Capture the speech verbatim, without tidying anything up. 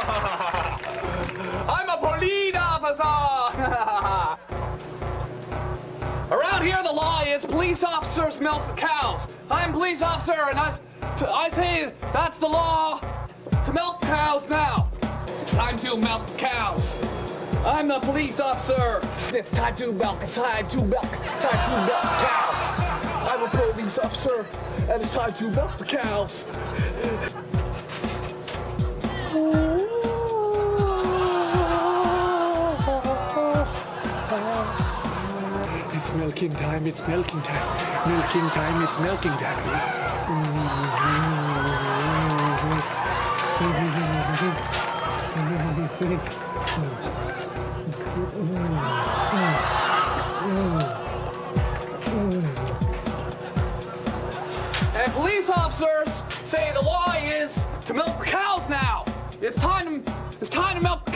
I'm a police officer. Around here, the law is police officers milk the cows. I'm police officer, and I, I say that's the law to milk cows now. It's time to milk the cows. I'm the police officer. It's time to milk. It's time to milk. It's time to milk cows. I'm a police officer, and it's time to milk the cows. It's milking time, it's milking time. Milking time, it's milking time. And police officers say the law is to milk the cows now. It's time to, it's time to milk